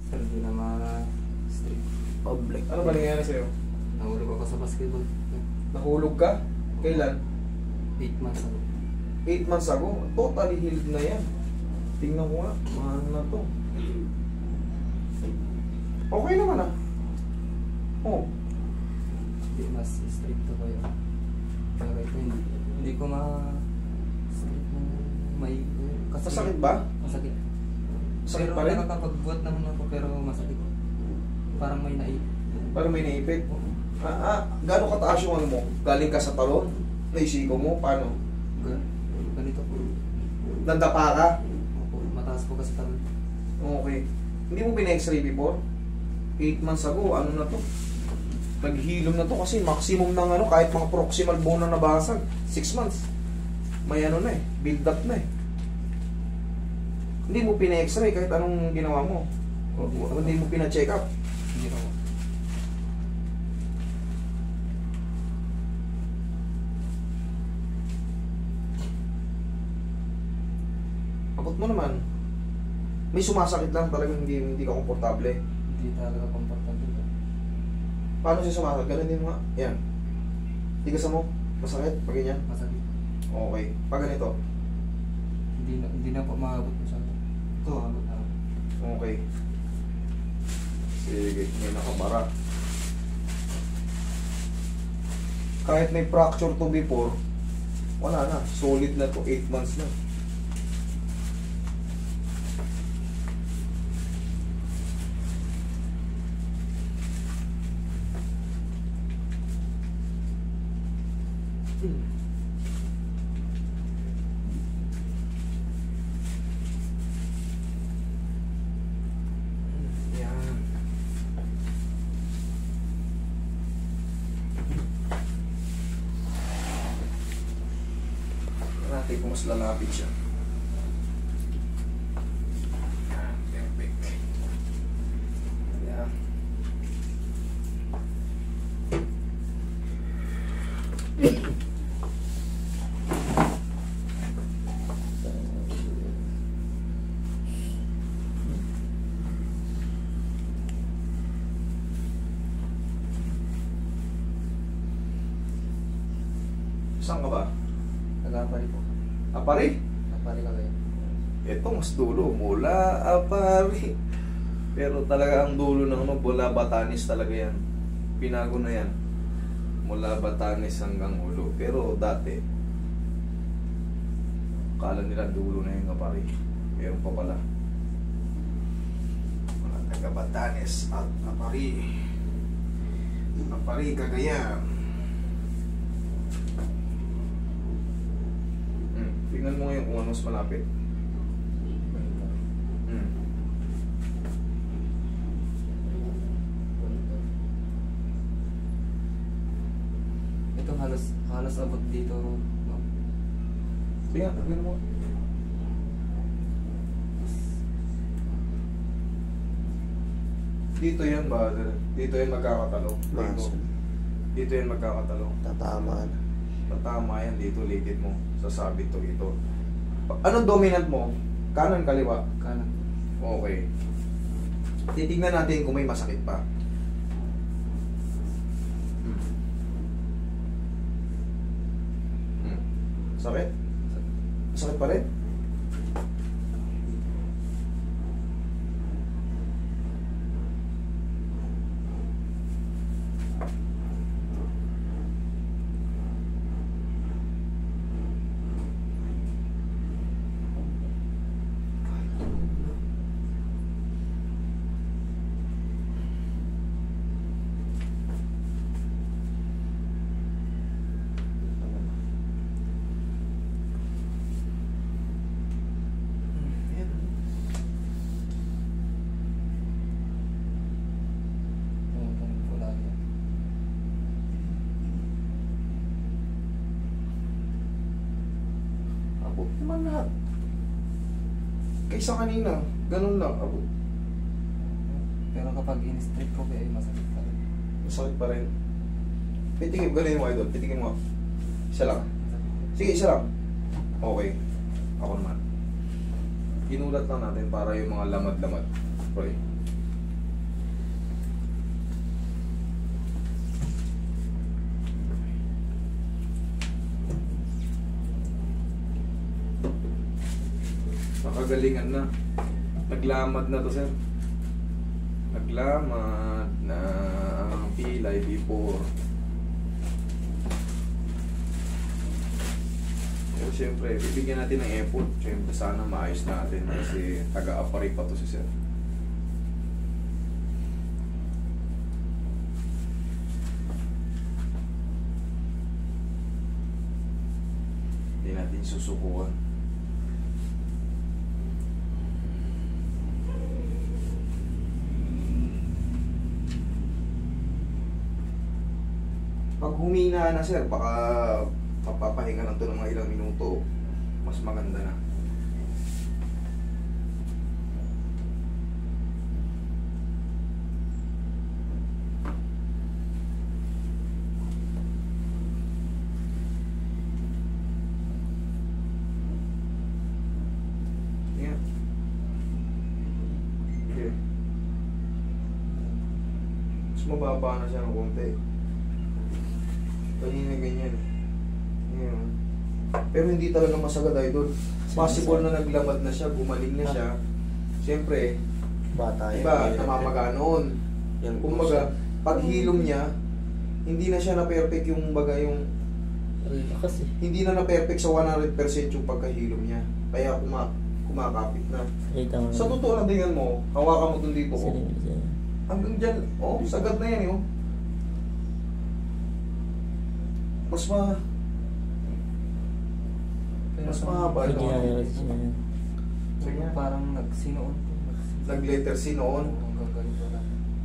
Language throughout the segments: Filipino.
Pero di na ma-strip. Public. Ano ba nangyayari sa'yo? Nahulog ako sa basketball. Nahulog ka? Kailan? 8 months ago. 8 months ago? Totally healed na yan. Tingnan ko nga. Mahal na to. Okay naman ah. Oh. Hindi mas stricto ko yun. Pero ito hindi ko ma-strip ng may... Masakit ba? Masakit. Masakit pero pa rin? nakakapagbuhat naman ako pero masakit. Parang may naipit. Parang may naipit? Gano'ng kataas yung ano mo? Galing ka sa talon? Naisiko mo? Paano? Ganito po. Nandapa ka? Opo, mataas po kasi talon. Okay. Hindi mo pina-x-ray before? 8 months ago, ano na to? Naghilom na to kasi maximum ng ano, kahit mga proximal bone na nabasag. 6 months. May ano na eh, build up na eh. Hindi mo pina-x-ray kahit anong ginawa mo. Hindi mo pina-check up. Hindi ako. Abot mo naman. May sumasakit lang talagang hindi ka komportable. Hindi talaga komportable. Paano siya sumasakit? Ganun din mo nga. Yan. Tigasan mo. Masakit. Pag ganyan. Masakit. Okay. Pag ganito. Hindi na po maabot masyado. Ito, maabot na. Okay. Sige. May nakabara. Kahit may fracture to before, wala na. Solid na to. 8 months na. Yan. Natin kung mas lalapit siya. Yan. Perfect. Yan. Saan ka ba? Nag-apari po. Apari? Apari ka kayo. Ito mas dulo. Mula Apari. Pero talaga ang dulo ng ano, mula Batanes talaga yan. Pinago na yan. Mula Batanes hanggang ulo. Pero dati, akala nila dulo na yung Apari. Meron pa pala. Mga taga Batanes at Apari. Apari, Cagayan. Tingnan mo ngayon kung ano mas malapit. Ito halos abot dito. No? Sige, tingnan mo. Dito yan ba? Dito yan magkakatalo. Dito. Dito yan magkakatalo. Tatama na. Tatama yan dito, likid mo. Sasabit to ito. Anong dominant mo? Kanan, kaliwa? Kanan. Okay. Titignan natin kung may masakit pa. Sakit? Sakit pa rin? Abot naman lahat. Kaysa kanina, ganun lang, abot. Pero kapag in-straight ko kaya masakit pa rin. Masakit pa rin. Pitingin, galing mo idol, pitingin mo. Isa lang. Sige, isa lang. Okay. Ako naman. Ginulat lang natin para yung mga lamad-lamad. Okay. kagalingan na. Naglamad na to, sir. Naglamad na ang pilay before. Pero siyempre, bibigyan natin ng effort. Siyempre, sana maayos natin kasi taga-apari pa to si sir. Hindi natin susubukan. Pag humina na sir, baka mapapahinga lang to ng mga ilang minuto. Mas maganda na. Yan. Okay. Mas mababa na siya ng konti. Kanina ganyan. Ngayon. Pero hindi talaga masagad, idol. Possible na naglamad na siya, gumaling na siya. Siyempre, Bata yan. iba, namamaga noon. Yan, Kumbaga, pag hilom niya, hindi na siya na-perfect yung baga yung... Kasi, Hindi na na-perfect sa 100% yung pagkahilom niya. Kaya kumakapit na. kita mo. Sa totoo lang, tingnan mo, hawakan mo itong dito ko. Hanggang dyan, oh, sagad na yan, oh. Mas mahaba Sige, ito. ayos yan. Sige. Parang nagsinoon. Nag-letter C noon. Hanggang ganito lang.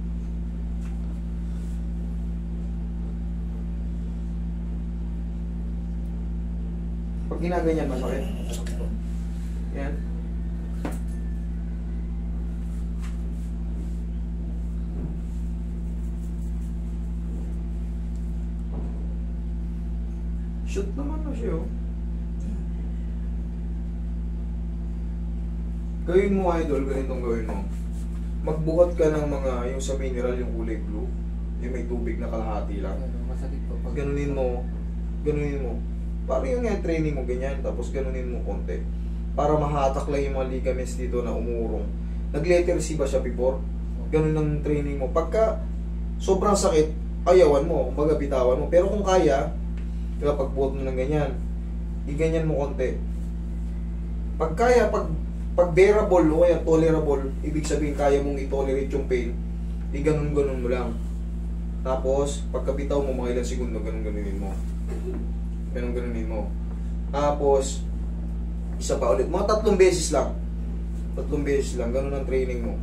Pag ginaganyan, masakit. Yan. Shoot naman na siya, oh. Gawin mo, idol, ganitong gawin mo. Magbuhat ka ng mga, yung sa mineral, yung kulay blue. Yung may tubig na kalahati lang. Masakit po. Pag Ganunin mo. Parang yung nga training mo, ganyan. Tapos ganunin mo konti. Para mahatak lang yung mga ligaments dito na umurong. Nag-letter C ba siya before? Ganun ang training mo. Pagka sobrang sakit, ayawan mo. Kumbaga bitawan mo. Pero kung kaya, diba, pagbuhat mo ng ganyan, iganyan mo konti. Pag kaya, pag bearable o kaya tolerable, ibig sabihin kaya mong i-tolerate yung pain, i-ganon-ganon mo lang. Tapos, pagkabitaw mo mga ilang segundo, ganon-ganonin mo. Ganon-ganonin mo. Tapos, isa pa ulit. Mga 3 beses lang. 3 beses lang. Ganon ang training mo.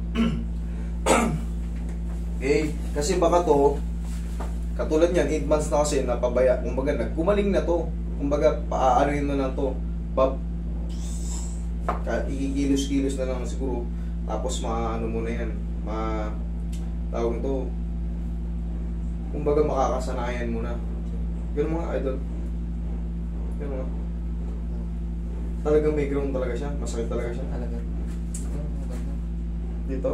Okay? Kasi baka to, katulad niyan, 8 months na kasi napabaya. Kumbaga, nagkumaling na to. Kumbaga, paaanuin na lang to. Ikikilos-kilos na lang siguro. Tapos, maano mo na yan. Tawag ito. Kumbaga, makakasanayan mo na. Ganun mga idol. Ganun mga. Talagang may ground talaga siya. Masakit talaga siya. Talaga. Ito, maganda. Dito.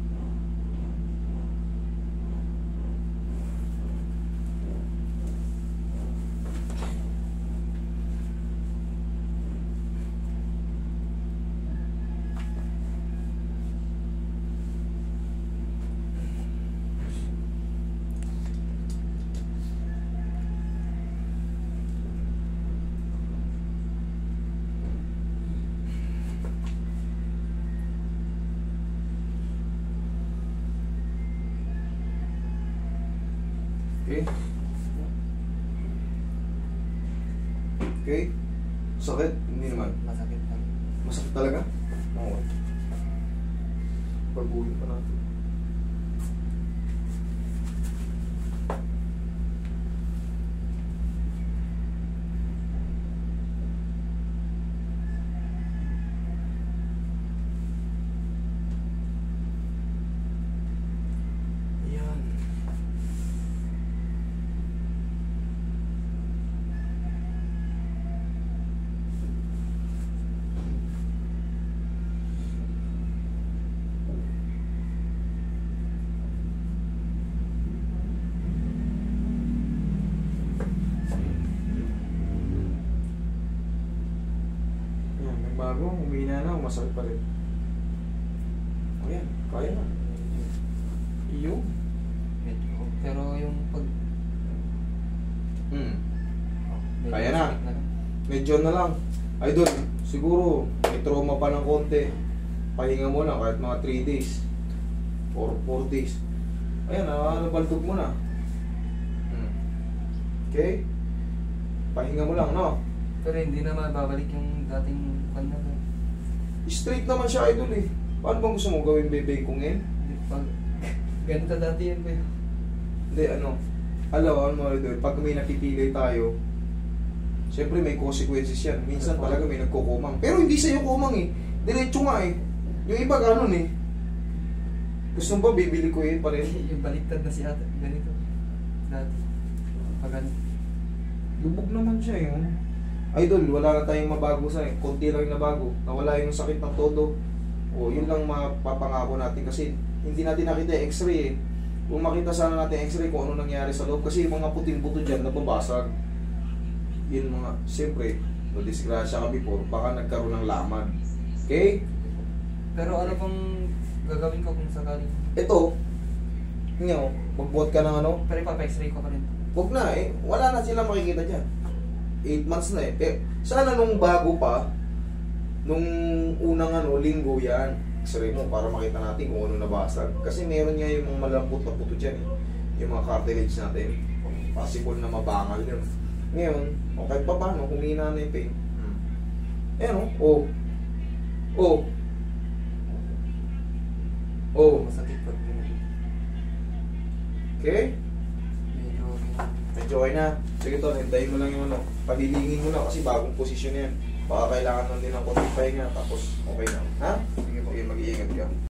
Okay. Okay. Sakit? Hindi naman. Masakit lang. Masakit talaga? Oo. Pagbuhin pa natin. Yan. masakit pa rin. Ayan, kaya na. Iyo. Medyo. Pero yung pag... medyo Kaya na. masakit lang. Medyo na lang. Idol, siguro may trauma pa ng konti. Pahinga mo na kahit mga 3 days. Or 4 days. Ayan, nabaldog mo na. Okay? Pahinga mo lang, no? Pero hindi na mababalik yung dating kanya. Straight naman siya, idol eh. Paano bang gusto mo gawin, bebe, kung Hindi pag... Ganito dati yun ba yun? Hindi, ano? Alam mo, idol, pag may napipili tayo, siyempre may consequences yan. Minsan talaga may nagkukumang. Pero hindi sa'yo kumang eh. Diretso nga eh. Yung iba ganun eh. Gusto mo ba bibili ko eh pa rin? Yung baliktad na si ate. Ganito. Dati. Pag ganito. Lubog naman siya eh. Idol, wala na tayong mabago sa eh. Konti lang yung nabago. Nawala yung sakit ng todo. O, yun lang mapapangako natin kasi hindi natin nakita yung x-ray eh. Kung makita sana natin yung x-ray kung ano nangyari sa loob kasi yung mga puting buto dyan nababasag. Yun mga, siyempre, disgrasya ka before, baka nagkaroon ng laman. Okay? Pero ano pong gagawin ko kung sakaling... Ito, nyo, magbuhat ka ng ano, Pero ipapa-x-ray ko pa rin. huwag na eh, wala na sila makikita dyan. 8 months na eh. Sana nung bago pa, nung unang ano, linggo yan, x-ray mo para makita natin kung ano nabasag. Kasi meron nga yung mga malambot na puto dyan eh. Yung mga cartilage natin. Possible na mabangal yun. Ngayon, o kahit pa paano, humina na yung pain. Ayan o. Masakit pag pinag- Okay? Medyo okay. Medyo okay na. Sige to, hintayin mo lang yung ano. Pahilingin mo na kasi bagong posisyon yan. Baka kailangan lang din ng konting pahinga tapos okay na. Ha? Sige, mag-iingat ka.